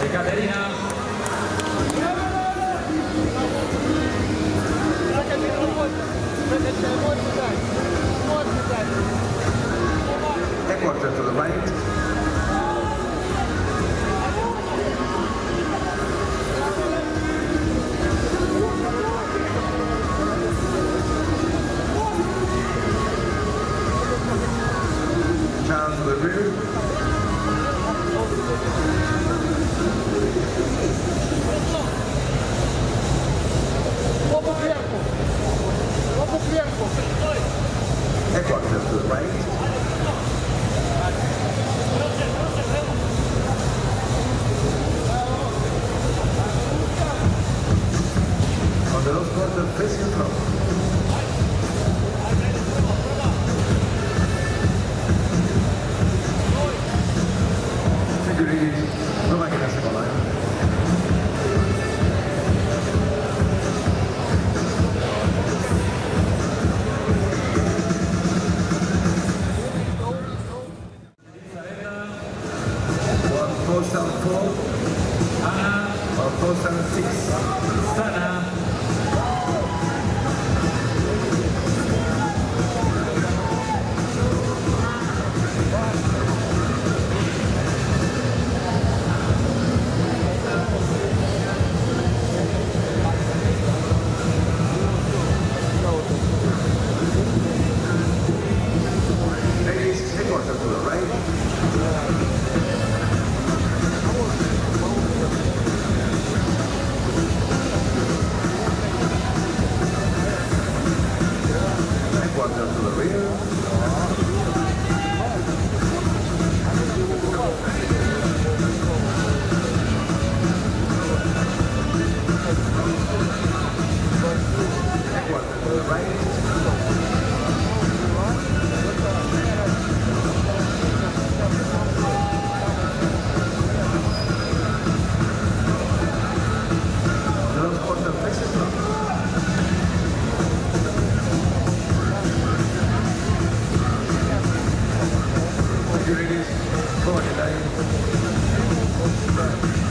Caterina. Headquarters to the right. Charles to the rear. Headquarters to the right. On the nose quarter, facing front. Security, no máquina se cola. Postal 4, Ana. or postal 6. Sana. Ladies, headquarters to the right. Headquarters to the rear. Headquarters to the right. Nose quarter faces front. Securities, forward line.